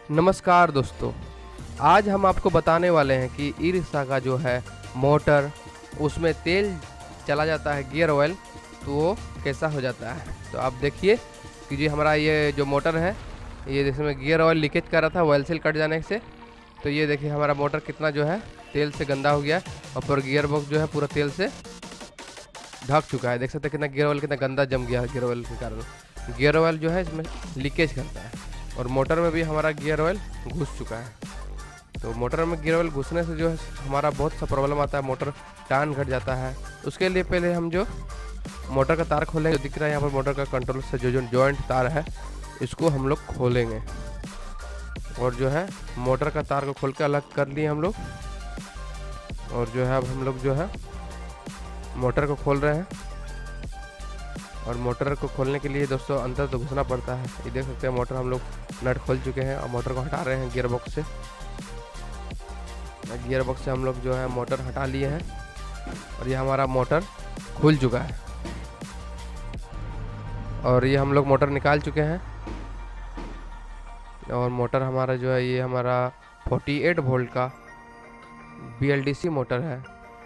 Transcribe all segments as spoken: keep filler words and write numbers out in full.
नमस्कार दोस्तों, आज हम आपको बताने वाले हैं कि ई रिक्शा का जो है मोटर, उसमें तेल चला जाता है गियर ऑयल, तो वो कैसा हो जाता है। तो आप देखिए कि जी हमारा ये जो मोटर है, ये जिसमें गियर ऑयल लीकेज कर रहा था ऑयल सील कट जाने से, तो ये देखिए हमारा मोटर कितना जो है तेल से गंदा हो गया और पूरा गियर बॉक्स जो है पूरा तेल से ढक चुका है। देख सकते हैं कितना गियर ऑयल कितना गंदा जम गया है। गियर ऑयल के कारण गियर ऑयल जो है इसमें लीकेज करता है और मोटर में भी हमारा गियर ऑयल घुस चुका है। तो मोटर में गियर ऑयल घुसने से जो है हमारा बहुत सा प्रॉब्लम आता है, मोटर टान घट जाता है। उसके लिए पहले हम जो मोटर का तार खोलेंगे, दिख रहा है यहाँ पर मोटर का कंट्रोल से जो जो जॉइंट तार है इसको हम लोग खोलेंगे और जो है मोटर का तार को खोल के अलग कर लिए हम लोग। और जो है अब हम लोग जो है मोटर को खोल रहे हैं और मोटर को खोलने के लिए दोस्तों अंदर तो घुसना पड़ता है। ये देख सकते हैं मोटर हम लोग नट खोल चुके हैं और मोटर को हटा रहे हैं गियर बॉक्स से। गियर बॉक्स से हम लोग जो है मोटर हटा लिए हैं और ये हमारा मोटर खुल चुका है और ये हम लोग मोटर निकाल चुके हैं। और मोटर हमारा जो है ये हमारा अड़तालीस वोल्ट का B L D C motor है।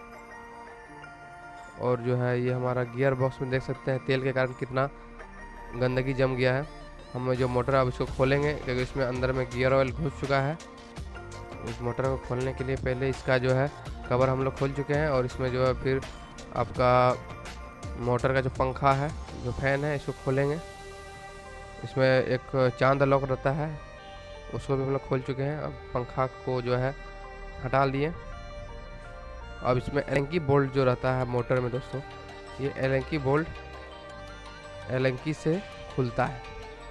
और जो है ये हमारा गियर बॉक्स में देख सकते हैं तेल के कारण कितना गंदगी जम गया है। हम जो मोटर अब इसको खोलेंगे क्योंकि इसमें अंदर में गियर ऑयल घुस चुका है। इस मोटर को खोलने के लिए पहले इसका जो है कवर हम लोग खोल चुके हैं और इसमें जो है फिर आपका मोटर का जो पंखा है, जो फैन है, इसको खोलेंगे। इसमें एक चांद लॉक रहता है, उसको भी हम लोग खोल चुके हैं। अब पंखा को जो है हटा लिए। अब इसमें एलेंकी बोल्ट जो रहता है मोटर में दोस्तों, ये एलेंकी बोल्ट एलेंकी से खुलता है।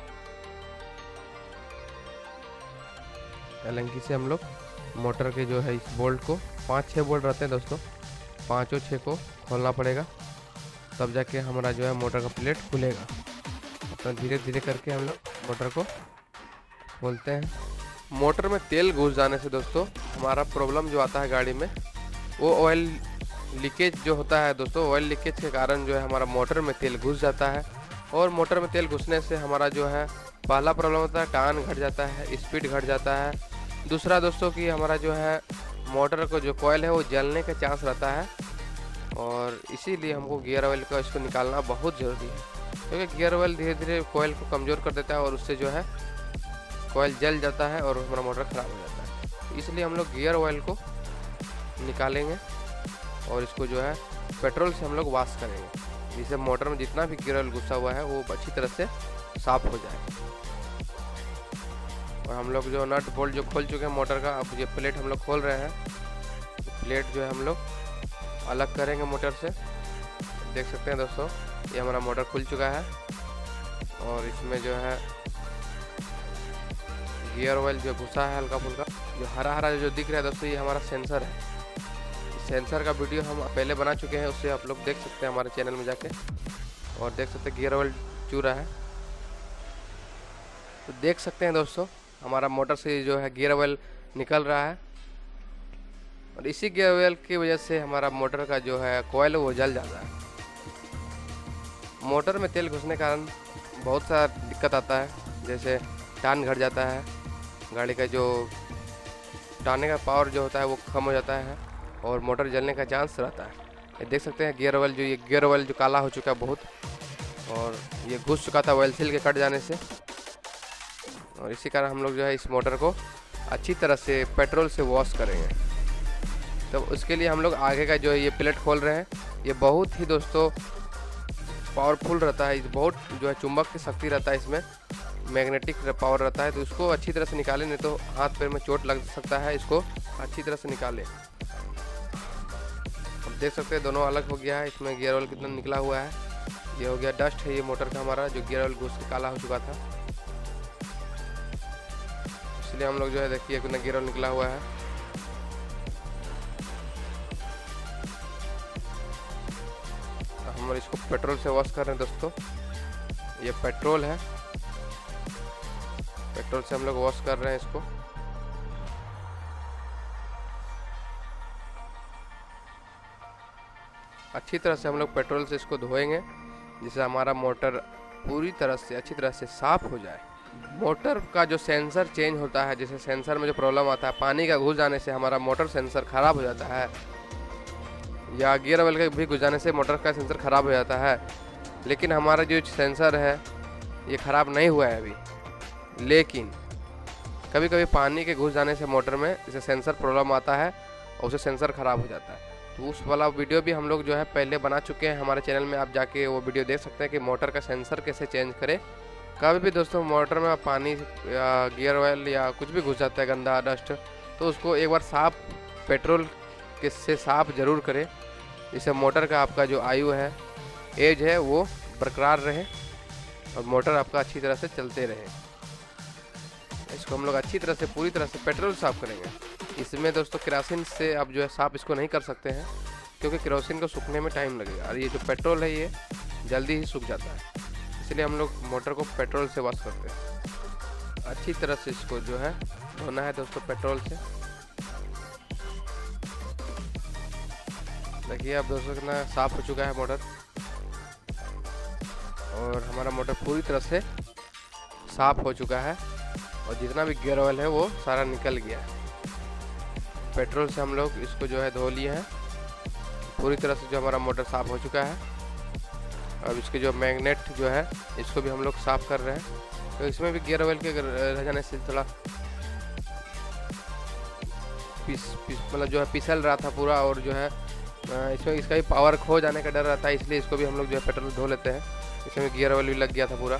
एलेंकी से हम लोग मोटर के जो है इस बोल्ट को, पाँच छः बोल्ट रहते हैं दोस्तों, पाँचों छः को खोलना पड़ेगा, तब जाके हमारा जो है मोटर का प्लेट खुलेगा। अपना धीरे धीरे करके हम लोग मोटर को खोलते हैं। मोटर में तेल घुस जाने से दोस्तों हमारा प्रॉब्लम जो आता है गाड़ी में, वो ऑयल लीकेज जो होता है दोस्तों। ऑयल लीकेज के कारण जो है हमारा मोटर में तेल घुस जाता है और मोटर में तेल घुसने से हमारा जो है पहला प्रॉब्लम होता है टान घट जाता है, स्पीड घट जाता है। दूसरा दोस्तों कि हमारा जो है मोटर को जो कॉयल है वो जलने का चांस रहता है और इसीलिए हमको गियर ऑयल का इसको निकालना बहुत ज़रूरी है, क्योंकि गियर ऑयल धीरे धीरे कॉयल को कमज़ोर कर देता है और उससे जो है कॉयल जल जाता है और हमारा मोटर ख़राब हो जाता है। इसलिए हम लोग गियर ऑयल को निकालेंगे और इसको जो है पेट्रोल से हम लोग वॉश करेंगे, जिससे मोटर में जितना भी गियर ऑयल घुसा हुआ है वो अच्छी तरह से साफ हो जाए। और हम लोग जो नट बोल्ट जो खोल चुके हैं मोटर का, अब ये प्लेट हम लोग खोल रहे हैं। प्लेट जो है हम लोग अलग करेंगे मोटर से। देख सकते हैं दोस्तों ये हमारा मोटर खुल चुका है और इसमें जो है गियर ऑयल जो घुसा है हल्का फुल्का, जो हरा हरा जो दिख रहा है दोस्तों, ये हमारा सेंसर है। सेंसर का वीडियो हम पहले बना चुके हैं, उससे आप लोग देख सकते हैं हमारे चैनल में जाके और देख सकते हैं गियर ऑयल चू रहा है। तो देख सकते हैं दोस्तों हमारा मोटर से जो है गियर ऑयल निकल रहा है और इसी गियर ऑयल की वजह से हमारा मोटर का जो है कॉयल वो जल जाता है। मोटर में तेल घुसने के कारण बहुत सा दिक्कत आता है, जैसे टान घट जाता है, गाड़ी का जो टाने का पावर जो होता है वो कम हो जाता है और मोटर जलने का चांस रहता है। ये देख सकते हैं गियर ऑयल जो ये गियर ऑयल जो काला हो चुका है बहुत, और ये घुस चुका था ऑयल सील के कट जाने से। और इसी कारण हम लोग जो है इस मोटर को अच्छी तरह से पेट्रोल से वॉश करेंगे। तो उसके लिए हम लोग आगे का जो है ये प्लेट खोल रहे हैं। ये बहुत ही दोस्तों पावरफुल रहता है, बहुत जो है चुंबक की शक्ति रहता है इसमें, मैग्नेटिक पावर रहता है। तो उसको अच्छी तरह से निकालें, नहीं तो हाथ पैर में चोट लग सकता है। इसको अच्छी तरह से निकालें। अब देख सकते हैं दोनों अलग हो गया है। इसमें गियर ऑयल कितना निकला हुआ है, ये हो गया डस्ट है ये मोटर का हमारा, जो गियर ऑयल घुस के काला हो चुका था। इसलिए हम लोग जो है देखिए कितना गियर ऑयल निकला हुआ है। हम इसको पेट्रोल से वॉश कर रहे हैं दोस्तों। ये पेट्रोल है, पेट्रोल से हम लोग वॉश कर रहे हैं इसको। अच्छी तरह से हम लोग पेट्रोल से इसको धोएंगे, जिससे हमारा मोटर पूरी तरह से अच्छी तरह से साफ हो जाए। मोटर का जो सेंसर चेंज होता है, जैसे सेंसर में जो प्रॉब्लम आता है, पानी का घुस जाने से हमारा मोटर सेंसर ख़राब हो जाता है, या गियर ऑयल के भी घुस जाने से मोटर का सेंसर ख़राब हो जाता है। लेकिन हमारा जो सेंसर है ये ख़राब नहीं हुआ है अभी, लेकिन कभी कभी पानी के घुस जाने से मोटर में जैसे सेंसर प्रॉब्लम आता है और उससे सेंसर ख़राब हो जाता है। तो उस वाला वीडियो भी हम लोग जो है पहले बना चुके हैं हमारे चैनल में, आप जाके वो वीडियो देख सकते हैं कि मोटर का सेंसर कैसे चेंज करें। कभी भी दोस्तों मोटर में पानी या गियर ऑयल या कुछ भी घुस जाता है गंदा डस्ट, तो उसको एक बार साफ पेट्रोल के से साफ ज़रूर करें, जिससे मोटर का आपका जो आयु है, एज है, वो बरकरार रहे और मोटर आपका अच्छी तरह से चलते रहे। इसको हम लोग अच्छी तरह से पूरी तरह से पेट्रोल साफ़ करेंगे। इसमें दोस्तों केरोसिन से आप जो है साफ़ इसको नहीं कर सकते हैं, क्योंकि केरोसिन को सूखने में टाइम लगेगा और ये जो पेट्रोल है ये जल्दी ही सूख जाता है, इसलिए हम लोग मोटर को पेट्रोल से वॉश करते हैं। अच्छी तरह से इसको जो है धोना है दोस्तों पेट्रोल से। देखिए अब दोस्तों कितना साफ़ हो चुका है मोटर, और हमारा मोटर पूरी तरह से साफ़ हो चुका है और जितना भी गियर ऑयल है वो सारा निकल गया है। पेट्रोल से हम लोग इसको जो है धो लिए हैं पूरी तरह से, जो हमारा मोटर साफ़ हो चुका है। अब इसके जो मैग्नेट जो है इसको भी हम लोग साफ़ कर रहे हैं, तो इसमें भी गियर ऑयल के रह जाने से थोड़ा पिस पिस मतलब जो है पिसल रहा था पूरा, और जो है इसमें इसका भी पावर खो जाने का डर रहता है, इसलिए इसको भी हम लोग जो है पेट्रोल धो लेते हैं। इसमें गियर ऑयल भी लग गया था पूरा।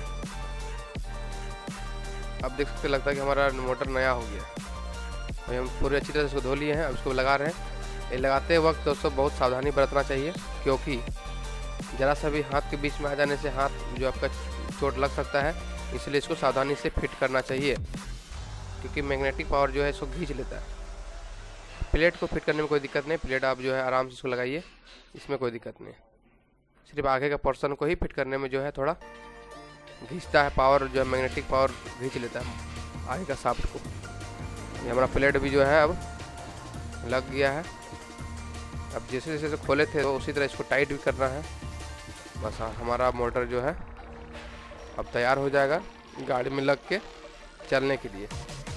अब देख सकते लगता है कि हमारा मोटर नया हो गया। और हम पूरी अच्छी तरह से इसको धो लिए हैं, अब इसको लगा रहे हैं। ये लगाते वक्त दोस्तों बहुत सावधानी बरतना चाहिए, क्योंकि ज़रा सा भी हाथ के बीच में आ जाने से हाथ जो आपका चोट लग सकता है, इसलिए इसको सावधानी से फिट करना चाहिए, क्योंकि मैग्नेटिक पावर जो है इसको खींच लेता है। प्लेट को फिट करने में कोई दिक्कत नहीं, प्लेट आप जो है आराम से इसको लगाइए, इसमें कोई दिक्कत नहीं। सिर्फ आगे का पोर्शन को ही फिट करने में जो है थोड़ा खींचता है पावर, जो है मैग्नेटिक पावर खींच लेता है आगे का शाफ्ट को। ये हमारा प्लेट भी जो है अब लग गया है। अब जैसे जैसे खोले थे तो उसी तरह इसको टाइट भी करना है। बस हाँ, हमारा मोटर जो है अब तैयार हो जाएगा गाड़ी में लग के चलने के लिए।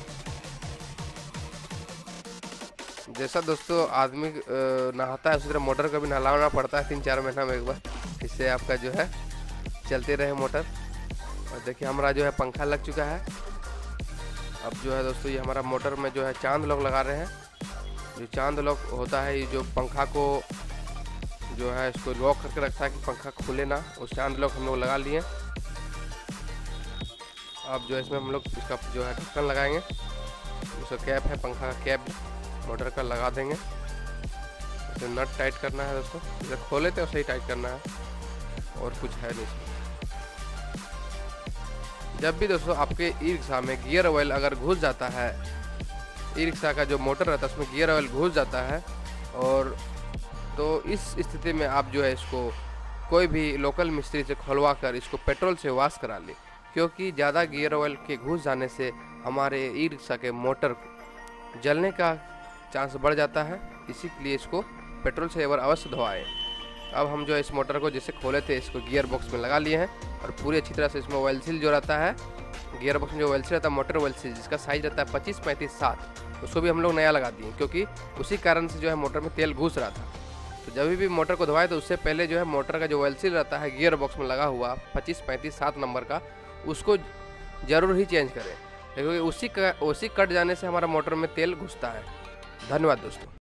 जैसा दोस्तों आदमी नहाता है उसी तरह मोटर का भी नहलाना पड़ता है तीन चार महीना में एक बार, इससे आपका जो है चलते रहे मोटर। और देखिए हमारा जो है पंखा लग चुका है। अब जो है दोस्तों ये हमारा मोटर में जो है चांद लॉक लगा रहे हैं। जो चांद लॉक होता है ये जो पंखा को जो है इसको लॉक करके रखता है कि पंखा खुले ना, उस चांद लॉक हम लोग लगा लिए। अब जो है इसमें हम लोग इसका जो है ढक्कन लगाएंगे, इसका कैप है पंखा का कैप मोटर का लगा देंगे। इसे नट टाइट करना है दोस्तों, जैसे खोले थे वैसे ही टाइट करना है, और कुछ है नहीं इसमें। जब भी दोस्तों आपके ई रिक्शा में गियर ऑयल अगर घुस जाता है, ई रिक्शा का जो मोटर रहता है उसमें गियर ऑयल घुस जाता है, और तो इस स्थिति में आप जो है इसको कोई भी लोकल मिस्त्री से खुलवा कर इसको पेट्रोल से वॉश करा ले, क्योंकि ज़्यादा गियर ऑयल के घुस जाने से हमारे ई रिक्शा के मोटर जलने का चांस बढ़ जाता है। इसी के लिए इसको पेट्रोल से एक बार अवश्य धोआएं। अब हम जो है इस मोटर को जैसे खोले थे इसको गियर बॉक्स में लगा लिए हैं, और पूरी अच्छी तरह से इसमें ऑयल सील जो रहता है, गियर बॉक्स में जो ऑयल सील रहता है मोटर ऑयल सील, जिसका साइज रहता है पच्चीस पैंतीस सात, उसको भी हम लोग नया लगा दिए, क्योंकि उसी कारण से जो है मोटर में तेल घुस रहा था। तो जब भी मोटर को धोआए तो उससे पहले जो है मोटर का जो ऑयल सील रहता है गियर बॉक्स में लगा हुआ पच्चीस पैंतीस सात नंबर का, उसको ज़रूर ही चेंज करें, क्योंकि उसी का उसी कट जाने से हमारा मोटर में तेल घुसता है। धन्यवाद दोस्तों।